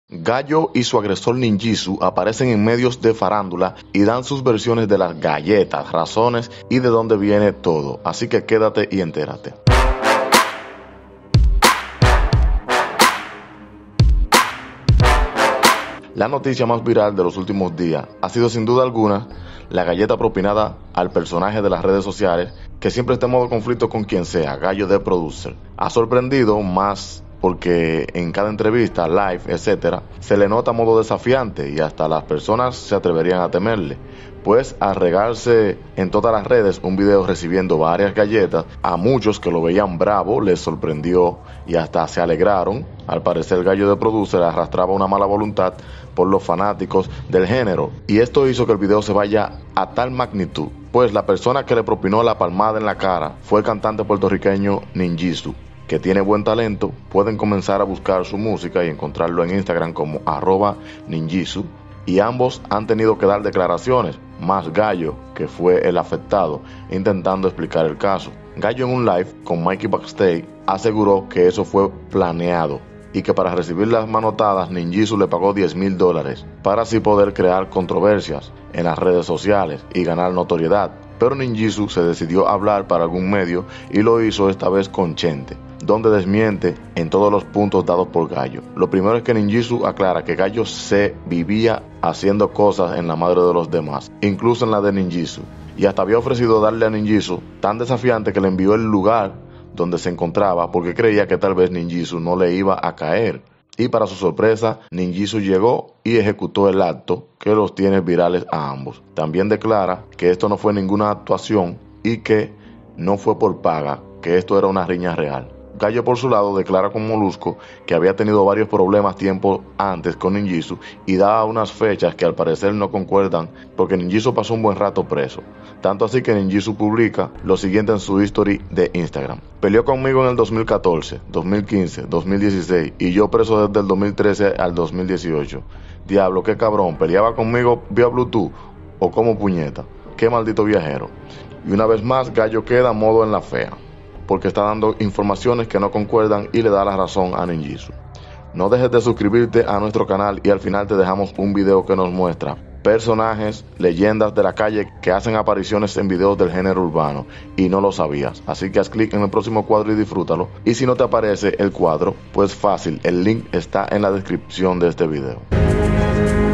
Gallo y su agresor Ninjitsu aparecen en medios de farándula y dan sus versiones de las galletas, razones y de dónde viene todo. Así que quédate y entérate. La noticia más viral de los últimos días ha sido sin duda alguna la galleta propinada al personaje de las redes sociales que siempre está en modo conflicto con quien sea, Gallo The Producer. Ha sorprendido más porque en cada entrevista, live, etcétera, se le nota modo desafiante y hasta las personas se atreverían a temerle, pues al regarse en todas las redes un video recibiendo varias galletas, a muchos que lo veían bravo les sorprendió y hasta se alegraron. Al parecer Gallo The Producer arrastraba una mala voluntad por los fanáticos del género y esto hizo que el video se vaya a tal magnitud, pues la persona que le propinó la palmada en la cara fue el cantante puertorriqueño Ninjitsu, que tiene buen talento. Pueden comenzar a buscar su música y encontrarlo en Instagram como @Ninjitsu, y ambos han tenido que dar declaraciones, más Gallo, que fue el afectado, intentando explicar el caso. Gallo en un live con Mikey Backstage aseguró que eso fue planeado y que para recibir las manotadas Ninjitsu le pagó $10,000 para así poder crear controversias en las redes sociales y ganar notoriedad. Pero Ninjitsu se decidió a hablar para algún medio y lo hizo esta vez con Chente, donde desmiente en todos los puntos dados por Gallo. Lo primero es que Ninjitsu aclara que Gallo se vivía haciendo cosas en la madre de los demás, incluso en la de Ninjitsu, y hasta había ofrecido darle a Ninjitsu tan desafiante que le envió el lugar donde se encontraba porque creía que tal vez Ninjitsu no le iba a caer. Y para su sorpresa, Ninjitsu llegó y ejecutó el acto que los tiene virales a ambos. También declara que esto no fue ninguna actuación y que no fue por paga, que esto era una riña real. Gallo por su lado declara con Molusco que había tenido varios problemas tiempo antes con Ninjitsu y da unas fechas que al parecer no concuerdan porque Ninjitsu pasó un buen rato preso. Tanto así que Ninjitsu publica lo siguiente en su history de Instagram: peleó conmigo en el 2014, 2015, 2016 y yo preso desde el 2013 al 2018. Diablo, qué cabrón, peleaba conmigo vía Bluetooth o como puñeta. Qué maldito viajero. Y una vez más Gallo queda modo en la fea, porque está dando informaciones que no concuerdan y le da la razón a Ninjitsu. No dejes de suscribirte a nuestro canal y al final te dejamos un video que nos muestra personajes, leyendas de la calle que hacen apariciones en videos del género urbano y no lo sabías. Así que haz clic en el próximo cuadro y disfrútalo. Y si no te aparece el cuadro, pues fácil, el link está en la descripción de este video.